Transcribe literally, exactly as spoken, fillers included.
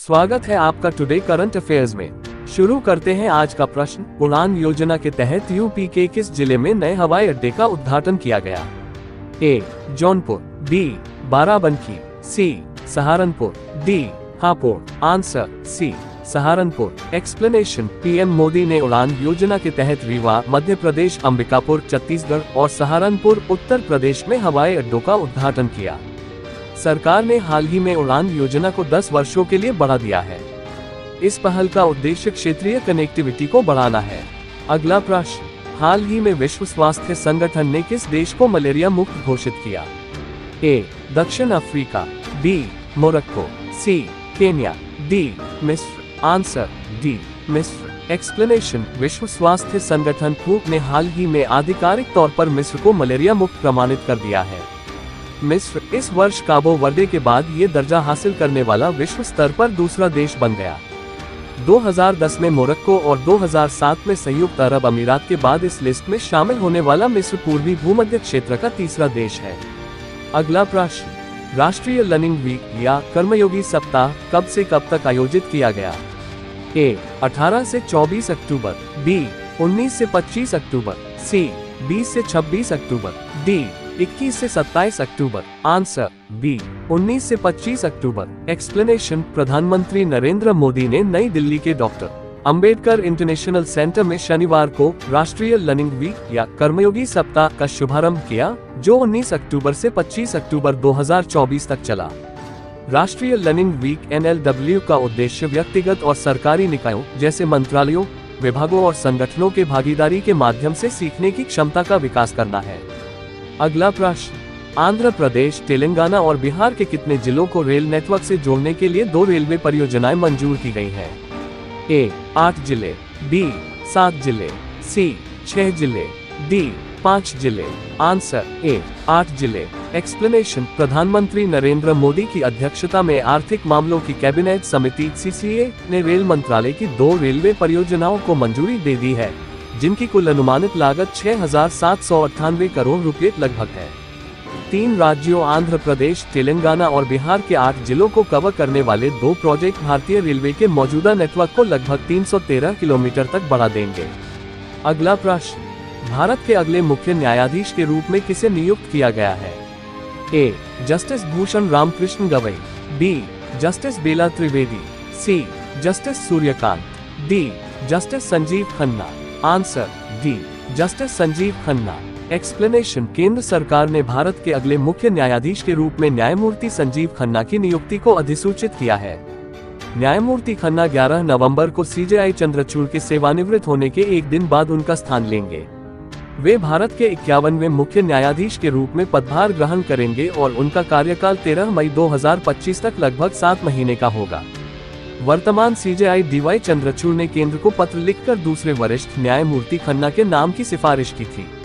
स्वागत है आपका टुडे करंट अफेयर्स में। शुरू करते हैं आज का प्रश्न। उड़ान योजना के तहत यूपी के किस जिले में नए हवाई अड्डे का उद्घाटन किया गया? A. Jaunpur, B. Barabanki, C. Saharanpur, D. Hapur. Answer C. Saharanpur. Explanation. PM Modi ने उड़ान योजना के तहत रीवा मध्य प्रदेश, अंबिकापुर छत्तीसगढ़ और सहारनपुर उत्तर प्रदेश में हवाई अड्डों का उद्घाटन किया। सरकार ने हाल ही में उड़ान योजना को दस वर्षों के लिए बढ़ा दिया है। इस पहल का उद्देश्य क्षेत्रीय कनेक्टिविटी को बढ़ाना है। अगला प्रश्न। हाल ही में विश्व स्वास्थ्य संगठन ने किस देश को मलेरिया मुक्त घोषित किया? ए. दक्षिण Africa, B. Morocco, C. Kenya, D. मिस्र। Answer D. मिस्र। एक्सप्लेनेशन। विश्व स्वास्थ्य संगठन डब्ल्यू एच ओ ने हाल ही में आधिकारिक तौर पर मिस्र को मलेरिया मुक्त प्रमाणित कर दिया है। मिस्र इस वर्ष काबो वर्दे के बाद ये दर्जा हासिल करने वाला विश्व स्तर पर दूसरा देश बन गया। दो हज़ार दस में मोरक्को और दो हज़ार सात में संयुक्त अरब अमीरात के बाद इस लिस्ट में शामिल होने वाला मिस्र पूर्वी भूमध्य क्षेत्र का तीसरा देश है। अगला प्रश्न। राष्ट्रीय लर्निंग वीक या कर्मयोगी सप्ताह कब से कब तक आयोजित किया गया? ए. अठारह से चौबीस अक्टूबर, बी. उन्नीस से पच्चीस अक्टूबर, सी. बीस से छब्बीस अक्टूबर, डी. इक्कीस से सत्ताईस अक्टूबर। Answer B. उन्नीस से पच्चीस अक्टूबर। एक्सप्लेनेशन। प्रधानमंत्री नरेंद्र मोदी ने नई दिल्ली के डॉक्टर अंबेडकर इंटरनेशनल सेंटर में शनिवार को राष्ट्रीय लर्निंग वीक या कर्मयोगी सप्ताह का शुभारंभ किया, जो उन्नीस अक्टूबर से पच्चीस अक्टूबर दो हज़ार चौबीस तक चला। राष्ट्रीय learning week N L W का उद्देश्य व्यक्तिगत और सरकारी निकायों जैसे मंत्रालयों, विभागों और संगठनों के भागीदारी के माध्यम से सीखने की क्षमता का विकास करना है। अगला प्रश्न। आंध्र प्रदेश, तेलंगाना और बिहार के कितने जिलों को रेल नेटवर्क से जोड़ने के लिए दो रेलवे परियोजनाएं मंजूर की गई हैं? ए. आठ जिले, बी. सात जिले, सी. छह जिले, डी. पाँच जिले। Answer A. आठ जिले। एक्सप्लेनेशन। प्रधानमंत्री नरेंद्र मोदी की अध्यक्षता में आर्थिक मामलों की कैबिनेट समिति सी सी ए ने रेल मंत्रालय की दो रेलवे परियोजनाओं को मंजूरी दे दी है, जिनकी कुल अनुमानित लागत छह हजार सात सौ अट्ठानवे करोड़ रुपए लगभग है। तीन राज्यों आंध्र प्रदेश, तेलंगाना और बिहार के आठ जिलों को कवर करने वाले दो प्रोजेक्ट भारतीय रेलवे के मौजूदा नेटवर्क को लगभग तीन सौ तेरह किलोमीटर तक बढ़ा देंगे। अगला प्रश्न। भारत के अगले मुख्य न्यायाधीश के रूप में किसे नियुक्त किया गया है? A. Justice Bhushan Ramkrishna Gavai, B. Justice Bela Trivedi, C. Justice Suryakant, D. Justice Sanjiv Khanna. Answer D. Justice Sanjiv Khanna. Explanation. केंद्र सरकार ने भारत के अगले मुख्य न्यायाधीश के रूप में न्यायमूर्ति संजीव खन्ना की नियुक्ति को अधिसूचित किया है। न्यायमूर्ति खन्ना ग्यारह नवंबर को सी जे आई चंद्रचूड़ के सेवानिवृत्त होने के एक दिन बाद उनका स्थान लेंगे। वे भारत के इक्यावनवें मुख्य न्यायाधीश के रूप में पदभार ग्रहण करेंगे और उनका कार्यकाल तेरह मई दो हज़ार पच्चीस तक लगभग सात महीने का होगा। वर्तमान C J I D Y Chandrachud ने केंद्र को पत्र लिखकर दूसरे वरिष्ठ न्यायमूर्ति खन्ना के नाम की सिफारिश की थी।